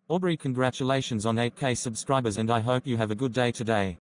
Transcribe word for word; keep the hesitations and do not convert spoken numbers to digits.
Aubrey, congratulations on eight K subscribers and I hope you have a good day today.